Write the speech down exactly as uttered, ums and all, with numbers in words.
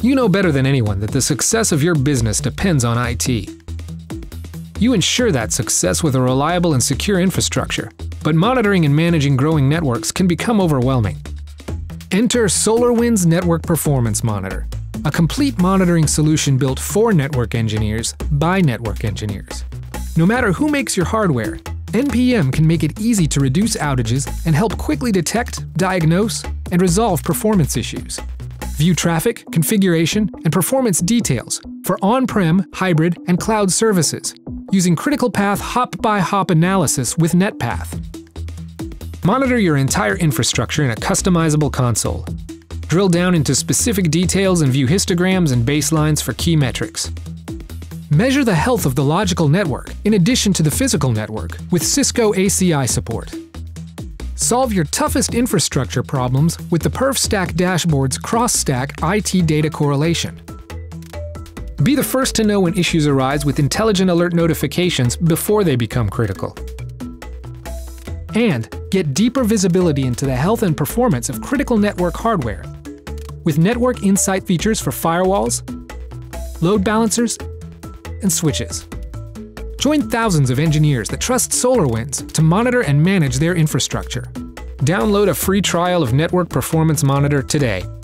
You know better than anyone that the success of your business depends on I T. You ensure that success with a reliable and secure infrastructure, but monitoring and managing growing networks can become overwhelming. Enter SolarWinds Network Performance Monitor, a complete monitoring solution built for network engineers by network engineers. No matter who makes your hardware, N P M can make it easy to reduce outages and help quickly detect, diagnose, and resolve performance issues. View traffic, configuration, and performance details for on-prem, hybrid, and cloud services using critical path hop-by-hop analysis with NetPath. Monitor your entire infrastructure in a customizable console. Drill down into specific details and view histograms and baselines for key metrics. Measure the health of the logical network in addition to the physical network with Cisco A C I support. Solve your toughest infrastructure problems with the PerfStack dashboard's cross-stack I T data correlation. Be the first to know when issues arise with intelligent alert notifications before they become critical. And get deeper visibility into the health and performance of critical network hardware with network insight features for firewalls, load balancers, and switches. Join thousands of engineers that trust SolarWinds to monitor and manage their infrastructure. Download a free trial of Network Performance Monitor today